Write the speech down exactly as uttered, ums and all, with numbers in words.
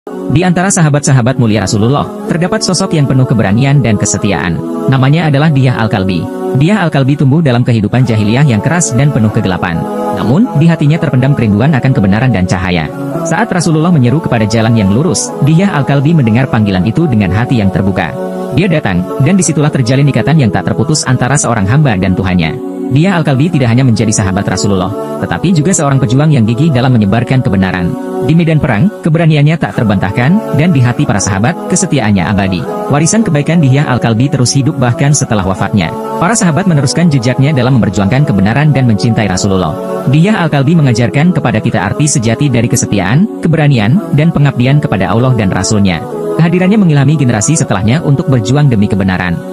Di antara sahabat-sahabat mulia Rasulullah, terdapat sosok yang penuh keberanian dan kesetiaan. Namanya adalah Diyah Al-Kalbi. Diyah Al-Kalbi tumbuh dalam kehidupan jahiliyah yang keras dan penuh kegelapan. Namun, di hatinya terpendam kerinduan akan kebenaran dan cahaya. Saat Rasulullah menyeru kepada jalan yang lurus, Diyah Al-Kalbi mendengar panggilan itu dengan hati yang terbuka. Dia datang, dan disitulah terjalin ikatan yang tak terputus antara seorang hamba dan Tuhannya. Diyah Al-Kalbi tidak hanya menjadi sahabat Rasulullah, tetapi juga seorang pejuang yang gigih dalam menyebarkan kebenaran. Di medan perang, keberaniannya tak terbantahkan, dan di hati para sahabat, kesetiaannya abadi. Warisan kebaikan Diyah Al-Kalbi terus hidup bahkan setelah wafatnya. Para sahabat meneruskan jejaknya dalam memperjuangkan kebenaran dan mencintai Rasulullah. Diyah Al-Kalbi mengajarkan kepada kita arti sejati dari kesetiaan, keberanian, dan pengabdian kepada Allah dan Rasul-Nya. Kehadirannya mengilhami generasi setelahnya untuk berjuang demi kebenaran.